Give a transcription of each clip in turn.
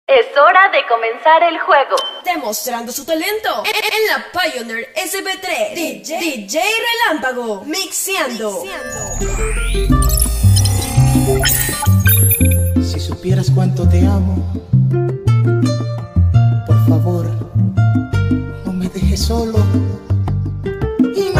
Es hora de comenzar el juego. Demostrando su talento en la Pioneer SP3. DJ Relámpago. Mixeando. Si supieras cuánto te amo, por favor, no me dejes solo. Y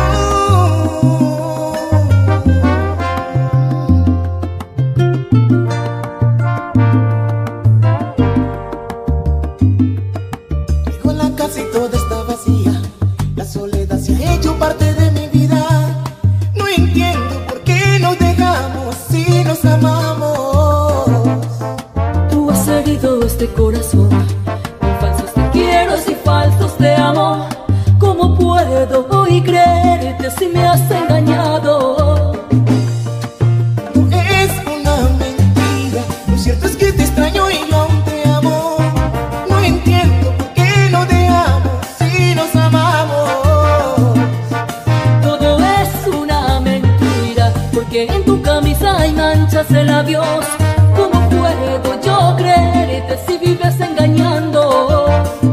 casi toda está vacía, la soledad se ha hecho parte de mi vida. No entiendo por qué nos dejamos si nos amamos. Tú has herido este corazón con falsos te quiero y falsos te amo. ¿Cómo puedo hoy creerte si me has engañado? No es una mentira, lo cierto es que te extraño y yo aún te amo. No entiendo por qué nos dejamos si nos amamos. Todo es una mentira, porque en tu camisa hay manchas de labios. ¿Cómo puedo yo creerte si vives engañando?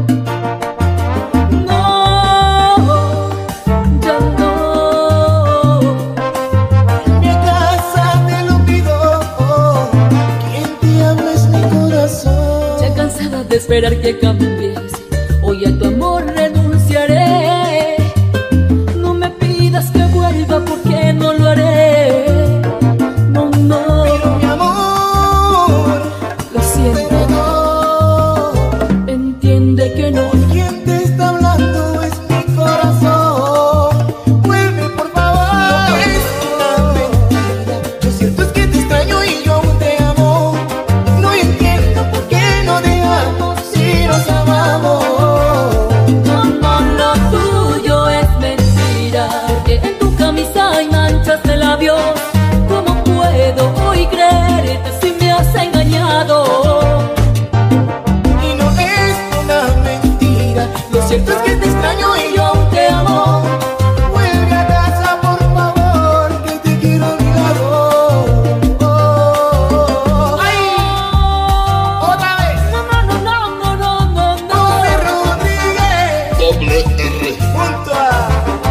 No, ya no. Mi casa te lo pido, quien te ama es mi corazón. Ya cansada de esperar que cambies, hoy a tu amor renunciaré. No me pidas que vuelva porque no lo haré. No, no. Pero mi amor, Lo siento, no. entiende que no. Quien te está hablando es mi corazón. Vuelve por favor. No es una mentira, lo cierto es que te extraño y yo aún te amo. No entiendo por qué no dejamos si nos amamos. No, no, lo tuyo es mentira, porque en tu camisa hay manchas de labios. ¿Cómo puedo hoy creerte si me has engañado? Y no es una mentira, lo cierto es que te extraño y yo aún te amo. Vuelve a casa por favor, que te quiero a mi lado. ¡Ay! ¡Otra vez! No. José Rodríguez Doble R. junto a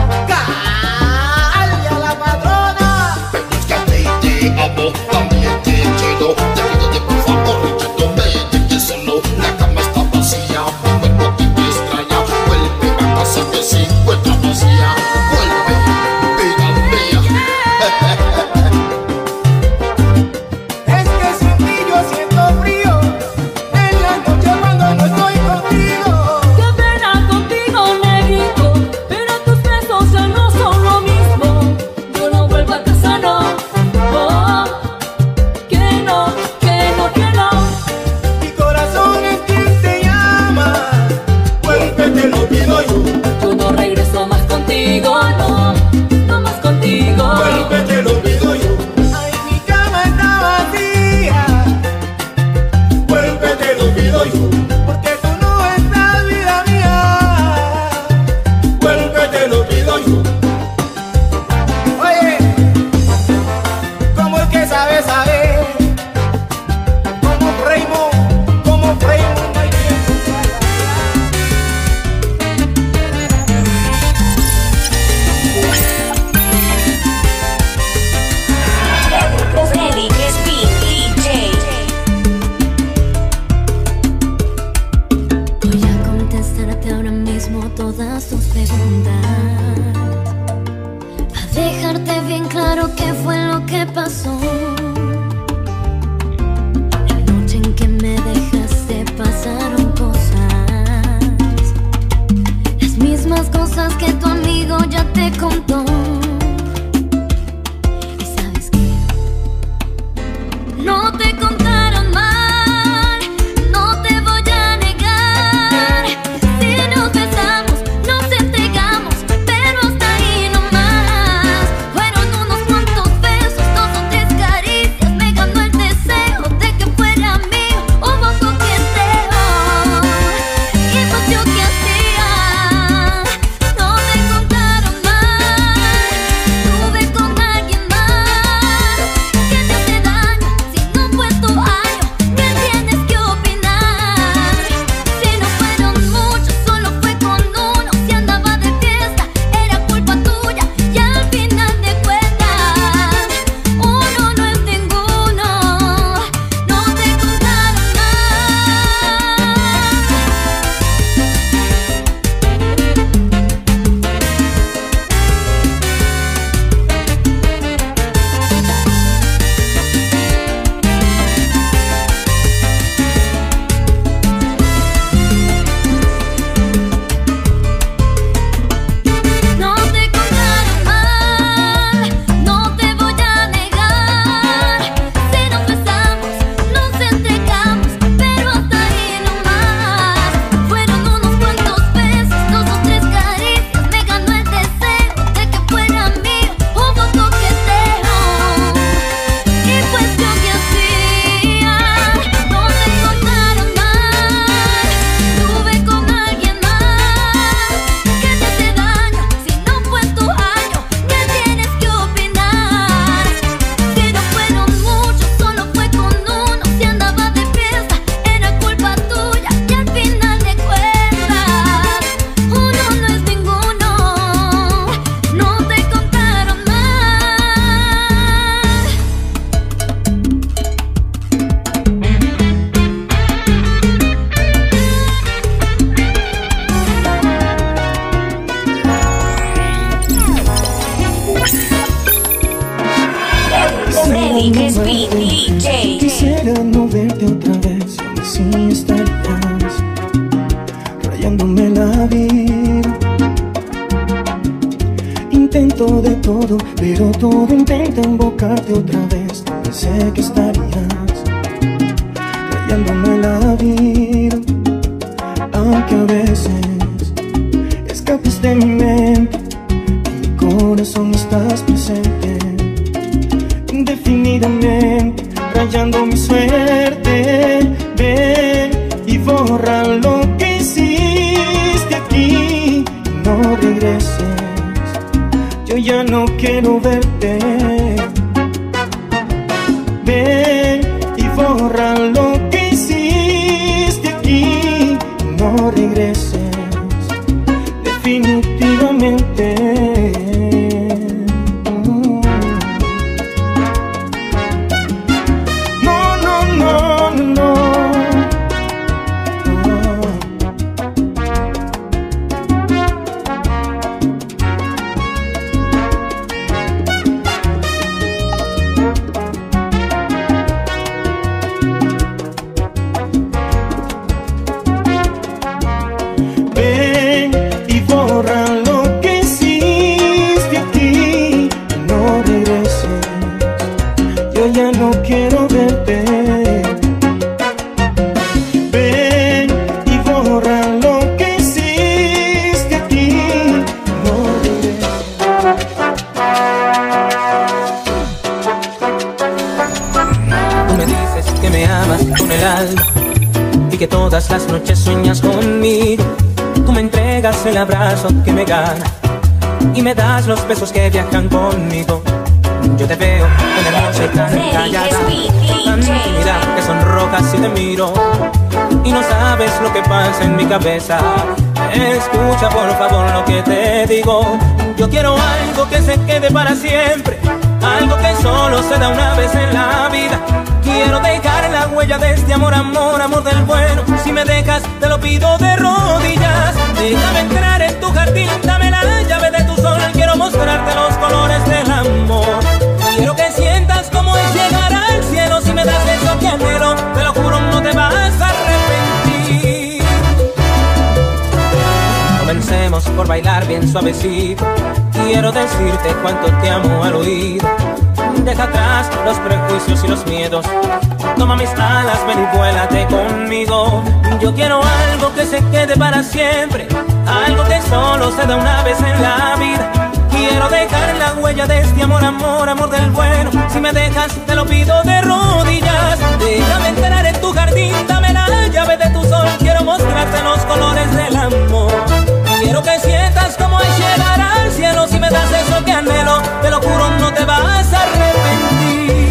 Calia la patrona. Búscate y te amo, también te quiero. Te pido de por favor que no me dejes solo. La cama está vacía, mi cuerpo a ti te extraña. Vuelve a casa que se encuentra vacía. Vuelve, vida mía. Es que sin ti yo siento frío en la noche cuando no estoy contigo. Qué pena contigo, negrito, pero tus besos ya no son lo mismo. Yo no vuelvo a casa, no. Oh, que no. Mi corazón es quien te llama. Vuelve, te lo pido yo. Yo no regreso más contigo, no más contigo. Vuelve, te lo pido yo. Ay, mi cama está vacía. Vuelve, te lo pido yo. Porque tú no estás, vida mía. Vuelve, te lo pido yo. Oye, como el que sabe, sabe. Como Raymond, no hay quien Freddy Crispin DJ. Voy a contestarte ahora mismo todas tus preguntas, a dejarte bien claro qué fue lo que pasó. La noche en que me dejaste pasaron cosas, las mismas cosas que tu amigo ya te contó. Y sabes qué, no te contaron mal, no te voy a negar. Si nos besamos, nos entregamos, pero hasta ahí no más. Fueron unos cuantos besos, 2 o 3 caricias, me ganó el deseo de que fuera mío. Hubo coqueteo y pues yo qué hacía. No te contaron mal, Freddy Crispy DJ. Quisiera no verte otra vez, y así estarías rayándome la vida. Intento de todo, pero todo intenta invocarte otra vez. Pensé que estarías rayándome la vida, aunque a veces escapes de mi mente, en mi corazón estás presente, indefinidamente rayando mi suerte. Ven y borra lo que hiciste aquí, no regreses, yo ya no quiero verte. Ven y borra lo que hiciste aquí, no regreses, definitivamente. No, no, no, no. Ven y borra lo que hiciste aquí, no regreses, yo ya no quiero verte. Ven y borra lo que hiciste aquí, no regreses. Tú me dices que me amas con el alma y que todas las noches sueñas conmigo. Tú me entregas el abrazo que me gana y me das los besos que viajan conmigo. Yo te veo tan hermosa y tan callada, tan tímida que sonrojas si te miro y no sabes lo que pasa en mi cabeza. Escucha por favor lo que te digo. Yo quiero algo que se quede para siempre, algo que solo se da una vez en la vida. Quiero dejar la huella de este amor, amor, amor del bueno. Si me dejas, te lo pido de rodillas. Déjame entrar en tu jardín, dame la llave de tu sol. Quiero mostrarte los colores del amor. Quiero que sientas cómo es llegar al cielo. Si me das eso que anhelo, te lo juro, no te vas a arrepentir. Comencemos por bailar bien suavecito. Quiero decirte cuánto te amo al oído. Deja atrás los prejuicios y los miedos. Toma mis alas, ven y vuélate conmigo. Yo quiero algo que se quede para siempre, algo que solo se da una vez en la vida. Quiero dejar la huella de este amor, amor, amor del bueno. Si me dejas, te lo pido de rodillas. Déjame entrar en tu jardín, dame la llave de tu sol. Quiero mostrarte los colores del amor. Quiero que sientas cómo es llegar al cielo. Si me das eso que anhelo, te lo juro, no te vas a arrepentir.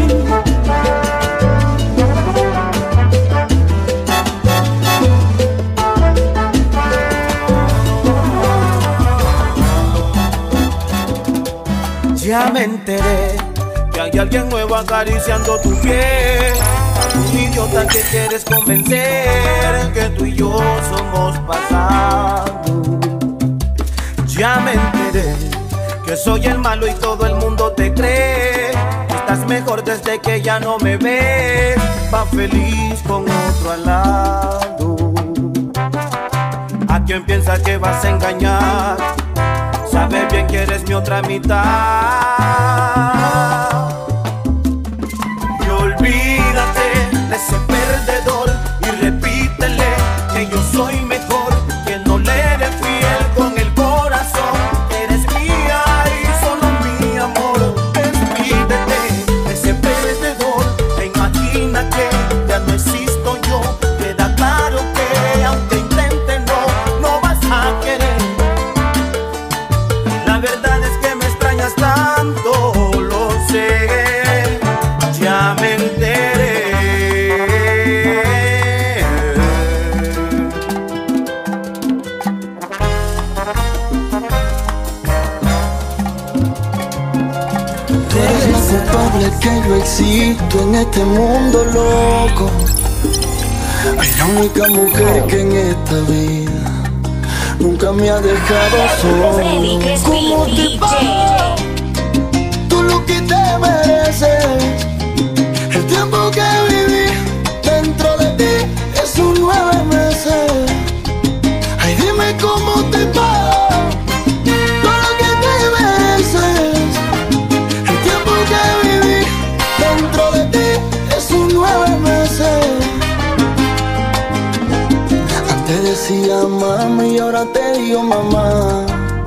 Ya me enteré que hay alguien nuevo acariciando tu piel. Un idiota que quieres convencer que tú y yo somos pasado. Ya me enteré que soy el malo y todo el mundo te cree. Estás mejor desde que ya no me ves. Va feliz con otro al lado. ¿A quién piensas que vas a engañar? Sabes bien que eres mi otra mitad. Y olvídate de ese perdedor y repítele que yo soy mejor, que no le eres fiel con el corazón. Eres mía y solo mi amor. Despídete de ese perdedor e imagina que ya no existo yo. Queda claro que aunque intente no vas a querer. La verdad es que me extrañas tanto, lo sé, ya me enteré. Eres culpable que yo existo en este mundo loco. Es la única mujer que en esta vida nunca me ha dejado solo. Freddy Crispy ¿Cómo te DJ. va? ahora te digo mamá.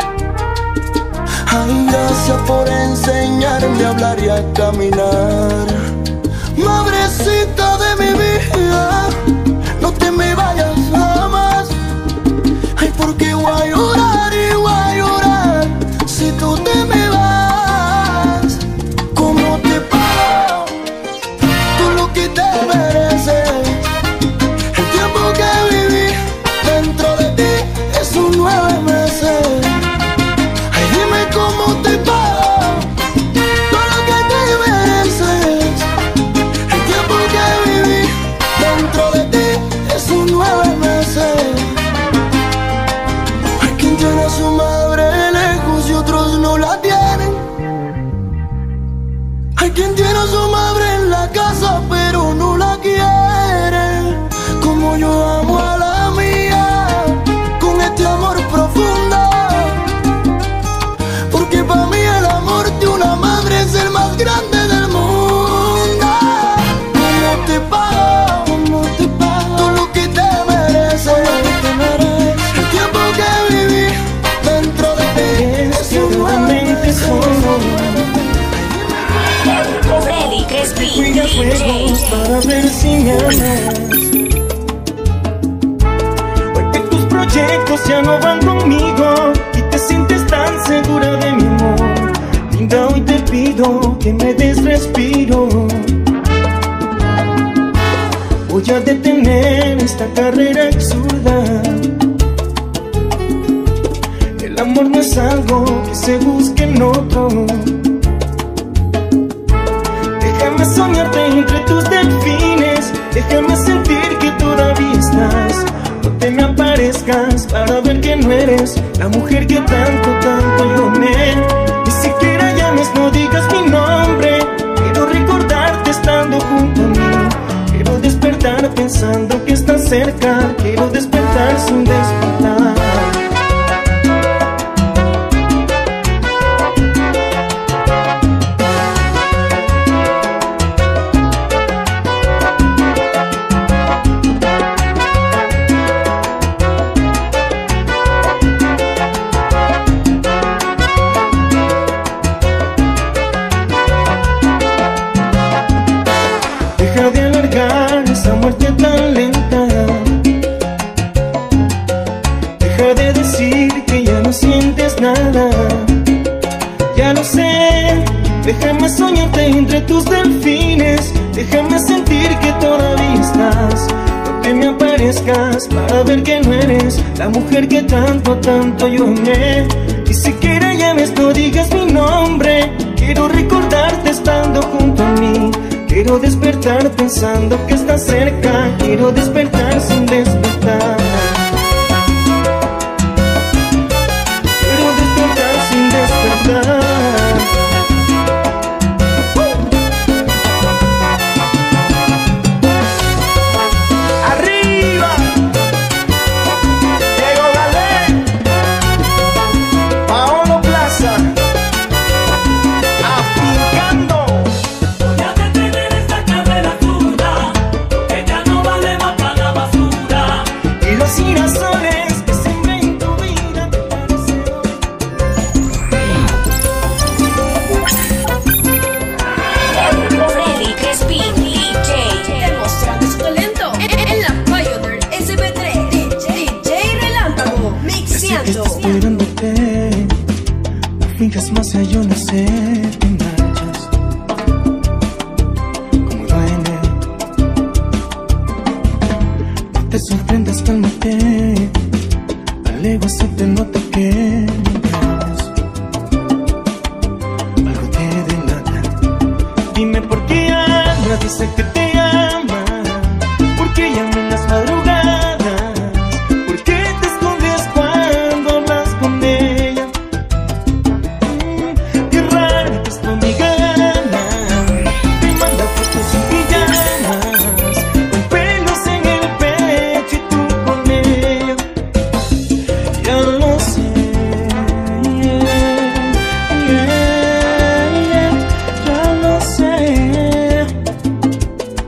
Ay, gracias por enseñarme a hablar y a caminar. Madrecita de mi vida, no te me vayas jamás. Ay, porque voy a llorar y voy a llorar si tú te me vas. ¿Cómo te pago tú lo que te mereces? El tiempo que viví dentro de ti es un 9 meses. Ay, dime cómo te pago todo lo que te mereces. El tiempo que viví dentro de ti es un 9 meses. Hay quien tiene a su madre lejos y otros no la tienen. Hay quien tiene a su madre en la casa pero no la quiere. Como yo amo a la mía, con este amor profundo. Porque para mí el amor de una madre es el más grande del mundo. ¿Cómo te pago? ¿Cómo te pago? Todo lo que te mereces. El tiempo que viví dentro de ti es un 9 meses. Freddy Crespi, Fui a juegos DJ. para ver si me amas. Hoy que tus proyectos ya no van conmigo y te sientes tan segura de mi amor, linda, hoy te pido que me des respiro. Voy a detener esta carrera absurda. El amor no es algo que se busque en otro. Déjame soñarte entre tus delfines. Déjame sentir que todavía estás. No te me aparezcas para ver que no eres la mujer que tanto, tanto yo amé. Ni siquiera llames, no digas mi nombre. Quiero recordarte estando junto a mí. Quiero despertar pensando que estás cerca. Quiero despertar sin despertar. Deja de alargar esa muerte tan lenta. Deja de decir que ya no sientes nada. Ya lo sé. Déjame soñarte entre tus delfines. Déjame sentir que todavía estás. No te me aparezcas para ver que no eres la mujer que tanto, tanto yo amé. Ni siquiera llames, no digas mi nombre. Quiero recordarte estando junto a mí. Quiero despertar pensando que estás cerca. Quiero despertar sin despertar. Quiero despertar sin despertar. ¡Arriba! Diego Galé, Paolo Plaza, afincando. Voy a detener esta carrera absurda, que ya no vale más para la basura. Y los girasoles que sembré en tu vida te parecieron. Freddy Crespi, DJ. Demostrando su talento en la Pioneer SP3. DJ Relámpago, mixeando. Esperándote, no finjas más, ya yo no sé, te marchas. Como duele, no te sorprendas, cálmate. Alego si te noto que me amas. Algo te delata. Dime por qué Ana dice que te ama. ¿Por qué llama en las madrugadas? ¿Por qué te escondes cuando hablas con ella? Qué raro que es tu amiga Ana. Te manda fotos sin pijamas, con pelos en el pecho y tú con ella. Ya lo sé, ya lo sé.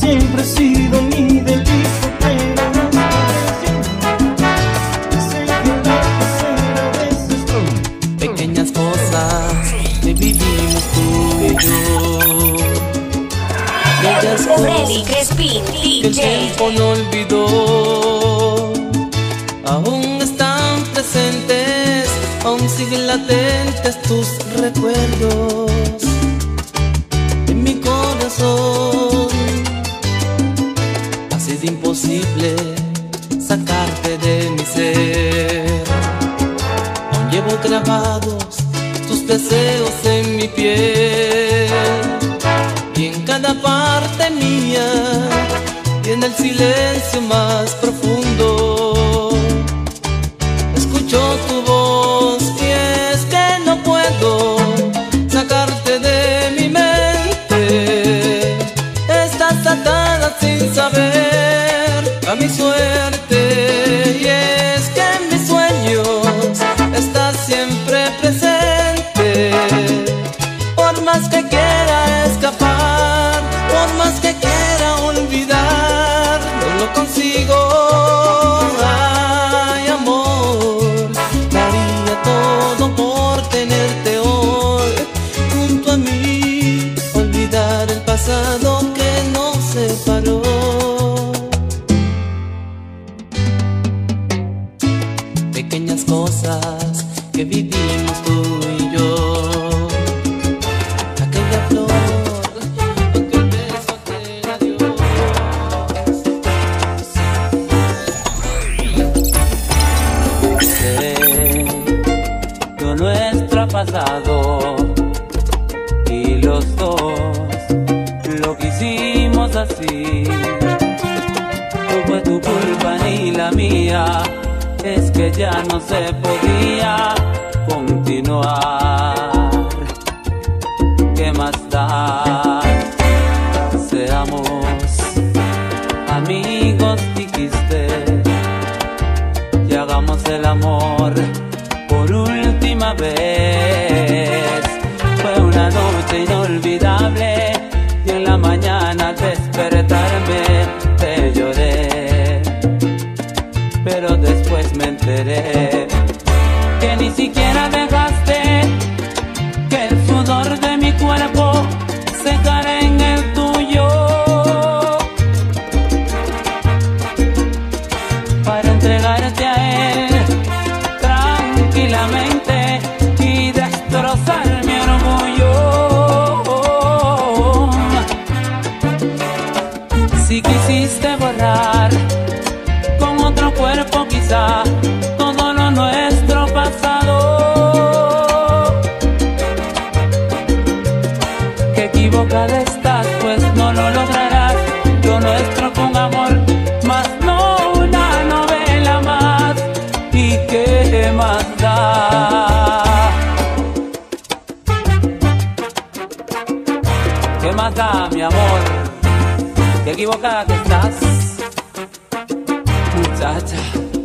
siempre he sido mi delito, pero no sé que la tercera vez es tú. Pequeñas cosas que vivimos tú y yo, bellas Freddy cosas Crespin, que el DJ. tiempo no olvidó, aún están presentes, aún siguen latentes tus recuerdos en mi corazón. Ha sido imposible sacarte de mi ser, aún llevo grabados tus deseos en mi piel, y en cada parte mía y en el silencio más profundo escucho tu voz, y es que no puedo sacarte de mi mente. Estás atada sin saber a mi suerte, y es que en mis sueños estás siempre presente. Por más que quiera escapar, por más que quiera olvidar, no lo consigo. Ay, amor, daría todo por tenerte hoy junto a mí, olvidar el pasado que nos separó. Pequeñas cosas que vivimos tú y yo, aquella flor, aquel beso, aquel adiós. Sé lo nuestro ha pasado y los dos lo que hicimos así. No fue tu culpa ni la mía, es que ya no se podía continuar. ¿Qué más da? Seamos amigos, dijiste, y hagamos el amor por última vez. Fue una noche inolvidable y en la mañana al despertarme te lloré, pero después me enteré que ni siquiera dejaste que el sudor de mi cuerpo secara en el tuyo para entregarte a él tranquilamente y destrozar mi orgullo. Si quisiste borrar con otro cuerpo quizá todo lo nuestro pasado, que equivocada estás, pues no lo lograrás. Lo nuestro con amor, más no una novela más. ¿Y qué más da? ¿Qué más da, mi amor? ¿Qué equivocada que estás, muchacha?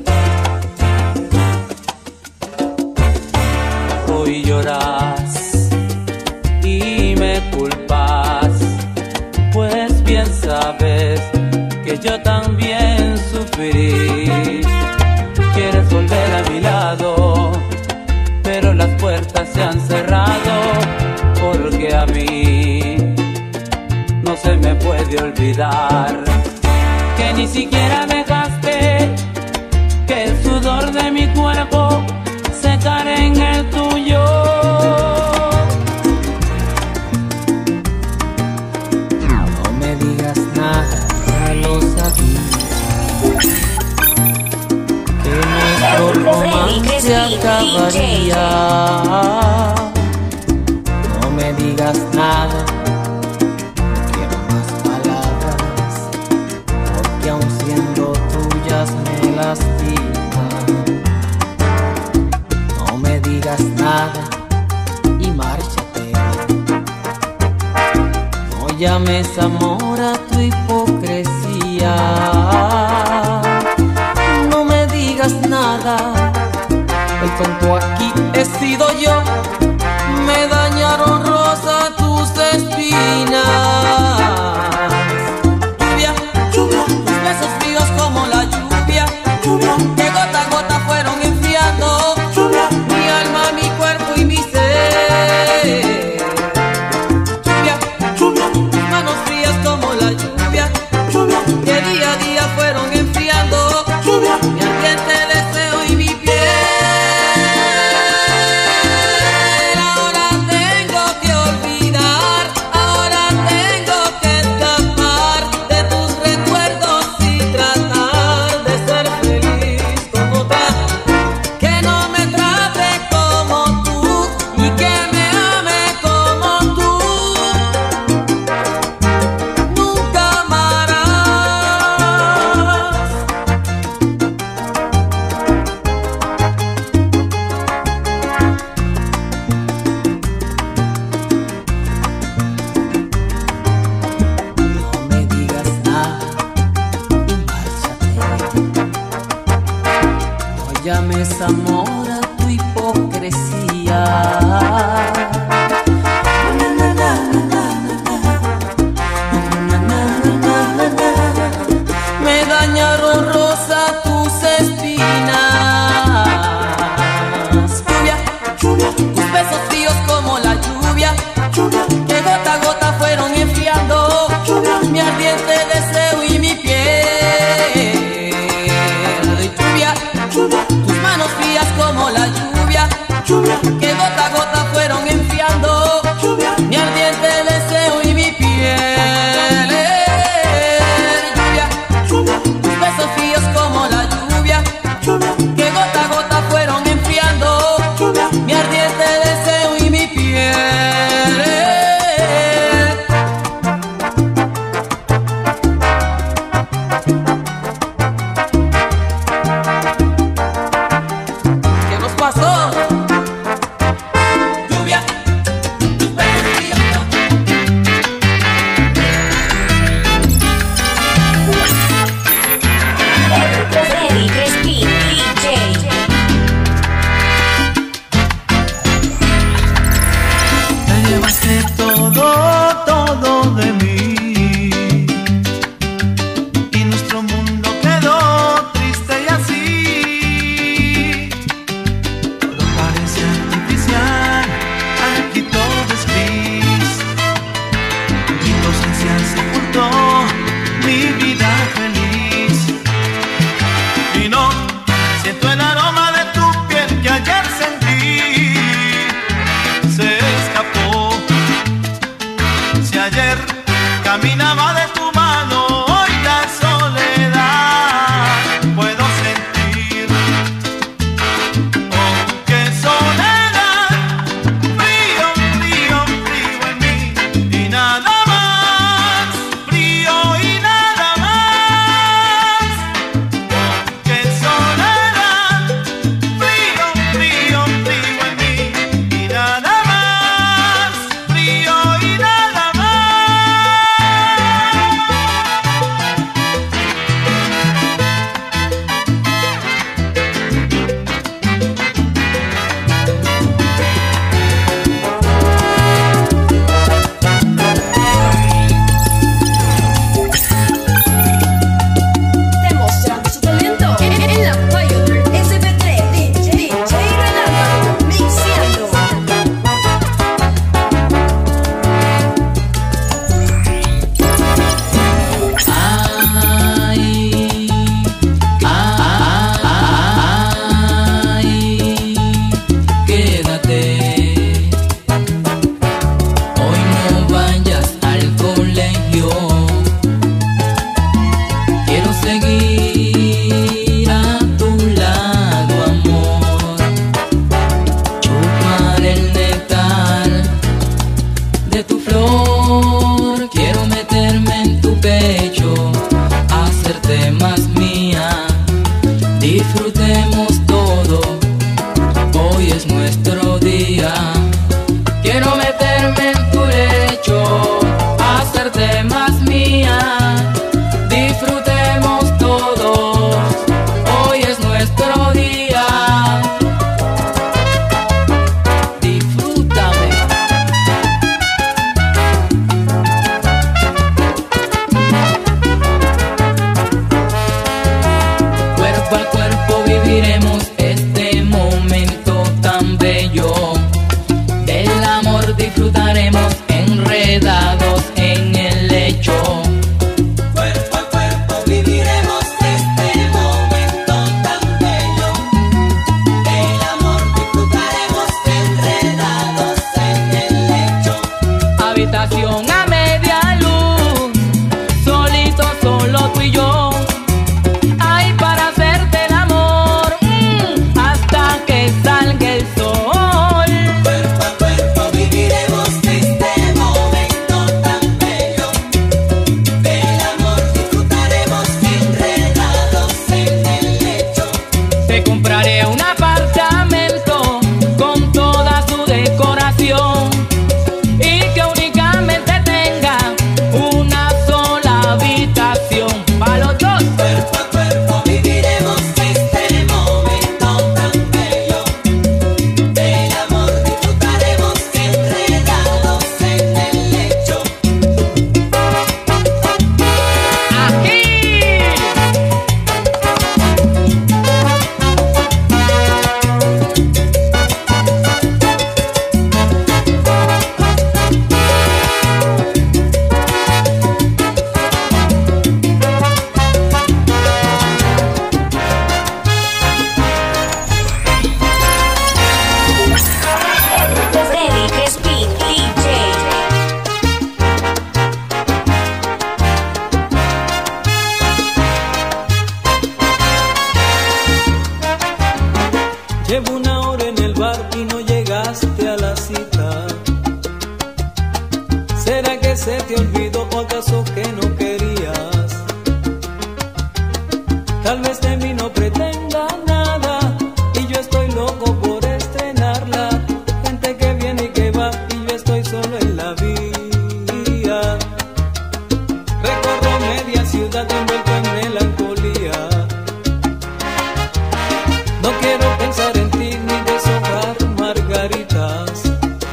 Hoy lloras y me culpas, pues bien sabes que yo también sufrí. Quieres volver a mi lado, pero las puertas se han cerrado, porque a mí no se me puede olvidar que ni siquiera dejaste que el sudor de mi cuerpo secara en el tuyo. No me digas nada, ya lo sabía, que nuestro romance se acabaría. No me digas nada, quiero más palabras, porque aun siendo tuyas me lastiman. No me digas nada y márchate. No llames amor a tu hipocresía. No me digas nada, el tonto aquí he sido yo. Me dañaron rosa tus espinas. llames amor a tu hipocresía. Me dañaron rosa tus espinas. Lluvia, tus besos fríos como la lluvia, que gota a gota fueron enfriando mi ardiente deseo y mi piel. Lluvia, tus manos frías como la lluvia, que gota a gota fueron enfriando mi ardiente deseo y mi piel. Lluvia, tus besos fríos como la lluvia, que gota a gota fueron enfriando mi ardiente deseo y mi piel. ¿Qué nos pasó? Lluvia, tus besos fríos. Freddy Crespi, DJ. Te llevaste todo de mí, y nuestro mundo quedó triste y así. Todo parece artificial, aquí todo es gris, y tu ausencia sepultó mi vida feliz. Y no siento el aroma de tu piel que ayer sentí, se escapó. Si ayer caminaba de tu mano, hoy la soledad puedo sentir. Oh, qué soledad, frío, frío, frío en mí, y nada más, frío y nada más. Oh, qué soledad, frío, frío, frío en mí, y nada más, frío y nada más. Demostrando su talento en la Pioneer SP3. DJ Relámpago, mixeando. Quédate, hoy no vayas al colegio, quiero seguir a tu lado, amor, chupar el néctar de tu flor, quiero meterme en tu pecho, hacerte más mía, disfrutemos todo. Hoy es nuestro día. Quiero meterme en tu lecho, hacerte más mía. Disfrutemos todos. Hoy es nuestro día. Disfrútame. Cuerpo a cuerpo viviremos este momento tan bello. Del amor disfrutaremos enredados en el lecho. Cuerpo a cuerpo viviremos este momento tan bello. Del amor disfrutaremos enredados en el lecho. Habitación a media luz, solito, solo tú y yo. Ay, para hacerte el amor, hasta que salga el sol. Cuerpo a cuerpo viviremos este momento tan bello. Del amor disfrutaremos enredados en el lecho. Te compraré un apartamento con toda su decoración y que únicamente tenga una sola habitación para los dos. Cuerpo a cuerpo viviremos este momento tan olvidó o acaso que no querías. Tal vez de mí no pretenda nada y yo estoy loco por estrenarla. Gente que viene y que va y yo estoy solo en la vía. Recorro media ciudad envuelto en melancolía. No quiero pensar en ti ni deshojar margaritas.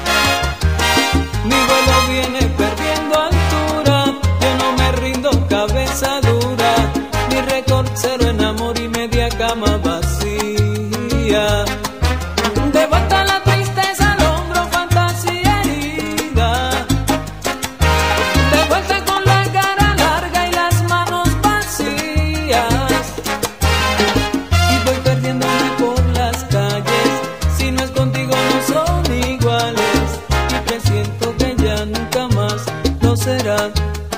Mi vuelo viene perdiendo altura, yo no me rindo, cabeza dura. Mi récord cero en amor y media cama vacía. De vuelta la tristeza al hombro, fantasía herida. De vuelta con la cara larga y las manos vacías. Y voy perdiéndome por las calles, si no es contigo no son iguales. Y presiento que ya nunca más lo será.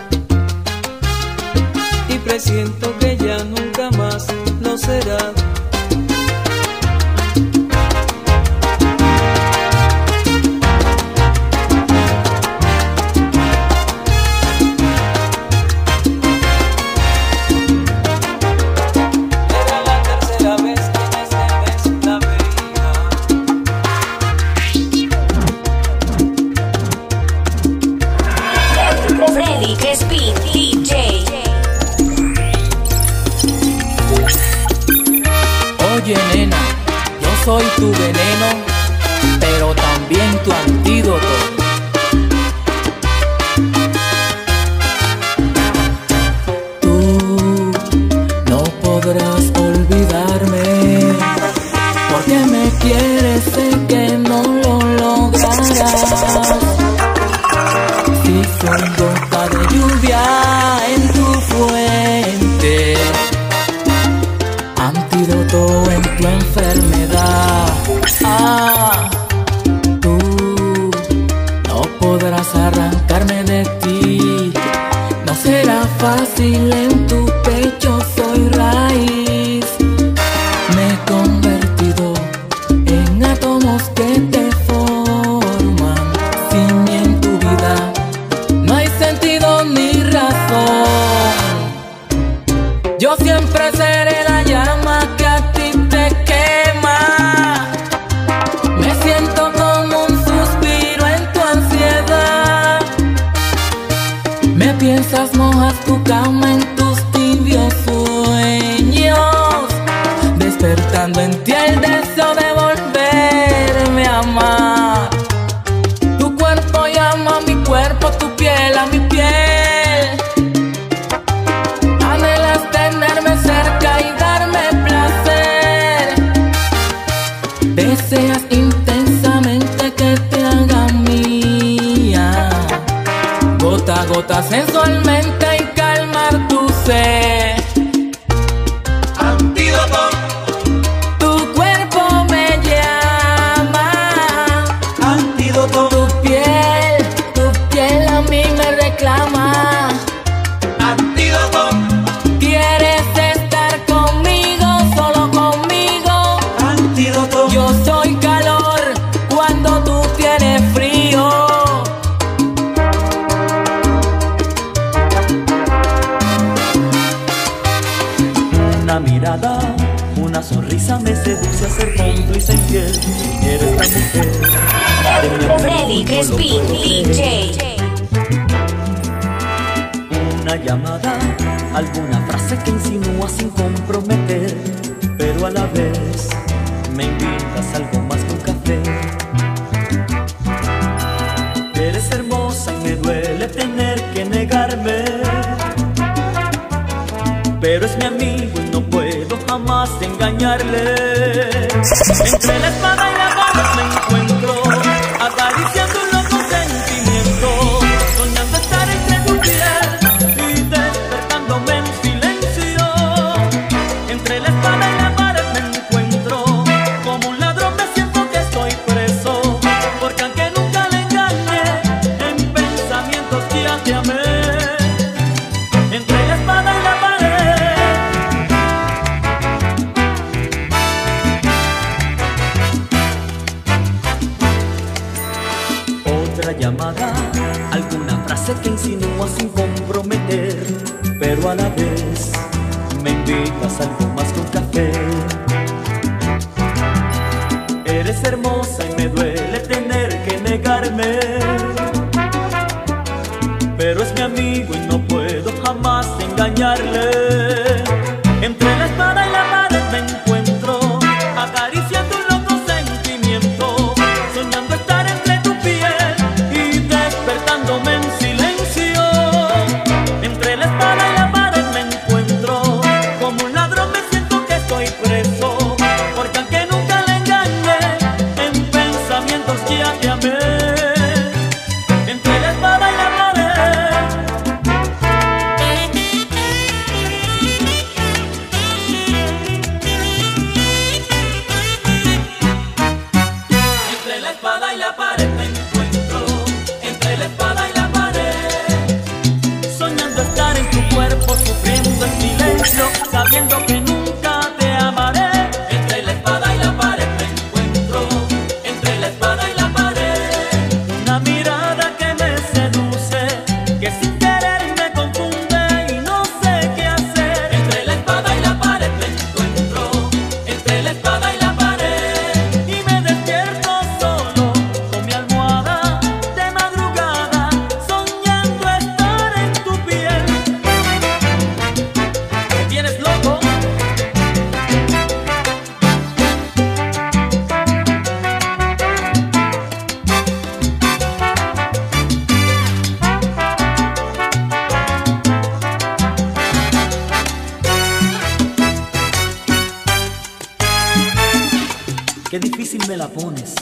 Y presiento que ya nunca más lo será. Era la tercera vez que en este mes la veía. Freddy Crespin, DJ. Oye nena, yo soy tu veneno, pero también tu antídoto. Tú no podrás olvidarme, porque me quieres, sé que no lo lograrás. Si soy gota de lluvia en tu fuente, antídoto en tu enfermedad. Tú no podrás arrancarme de ti, no será fácil, en tu pecho soy raíz. Me he convertido en átomos que te forman. Sin mí en tu vida no hay sentido ni razón. Yo siempre seré la llama que a ti te quema. Me siento como un suspiro en tu ansiedad. Me piensas, mojas tu cama en tus tibios sueños, despertando en ti el deseo de volverme a amar. Tu cuerpo llama a mi cuerpo, tu piel a mi piel. Anhelas tenerme cerca y darme placer. Deseas intensamente que te haga mía, gota a gota sensualmente, y calmar tu sed. Antídoto, Tu cuerpo me llama, antídoto, tu piel a mí me reclama. antídoto, Quieres estar conmigo, solo conmigo. antídoto. Yo soy calor cuando tú tienes frío. Una mirada, una sonrisa me seduce a ser cómplice infiel. Eres la mujer de mi amor, Freddy no lo Crespin, puedo creer. DJ. Una llamada, alguna frase que insinúa sin comprometer, pero a la vez me invitas a algo más que un café. Eres hermosa y me duele tener que negarme, pero es mi amigo y no puedo jamás engañarle. Entre la espada y la bala me encuentro, acariciando un loco sentimiento, soñando estar entre tu piel y despertándome en silencio. Entre la espada y la pared me encuentro, como un ladrón me siento que estoy preso, porque aunque nunca le engañé, en pensamientos ya te amé. Entre la espada y la pared, invitas algo más que un café. Eres hermosa y me duele tener que negarme, pero es mi amigo y no puedo jamás engañarle. Entre la espada y la pared me encuentro, acariciando un loco sentimiento, soñando estar entre tu piel y despertándome en silencio. Entre la espada y la pared me encuentro, como un ladrón me siento que estoy preso, porque aunque nunca le engañé, en pensamientos ya te amé. Entre la espada y la pared, entre la espada y la pared me encuentro, entre la espada y la pared, soñando estar en tu cuerpo, sufriendo en silencio, sabiendo que nunca te amaré. Entre la espada y la pared me encuentro, entre la espada y la pared, una mirada que me seduce, que sin querer me confunde y no sé qué hacer. Entre la espada y la pared me encuentro, entre la espada y la pared, y me despierto solo con mi almohada de madrugada, soñando estar en tu piel. ¿Me tienes loco? Qué difícil me la pones.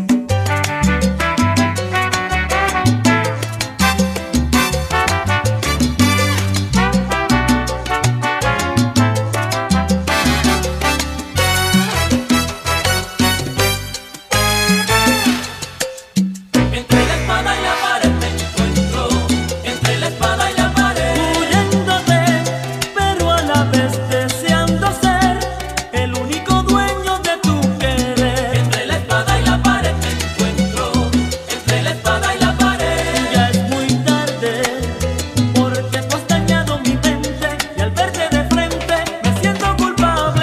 Entre la espada y la pared me encuentro, entre la espada y la pared, huyéndote, pero a la vez deseando ser el único dueño de tu querer. Entre la espada y la pared me encuentro, entre la espada y la pared, ya es muy tarde, porque tú has dañado mi mente y al verte de frente me siento culpable.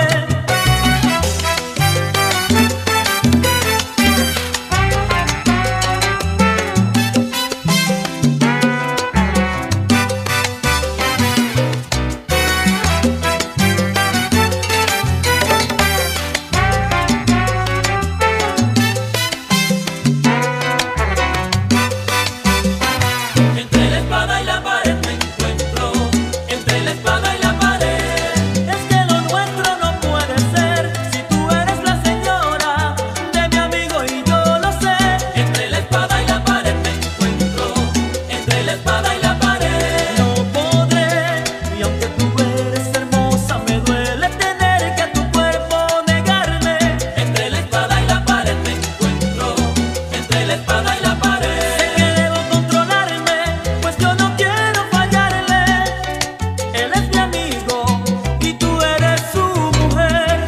Entre la espada y la pared me encuentro, entre la espada y la pared, es que lo nuestro no puede ser si tú eres la señora de mi amigo y yo lo sé. Entre la espada y la pared me encuentro, entre la espada y la pared, no podré, y aunque tú eres hermosa me duele tener que a tu cuerpo negarme. Entre la espada y la pared me encuentro, entre la espada y la pared, sé que debo controlarme, pues yo no quiero fallarle. Él es mi amigo y tú eres su mujer.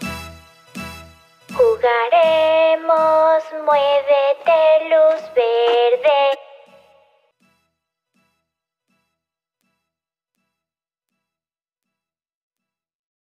Jugaremos, muévete luz verde.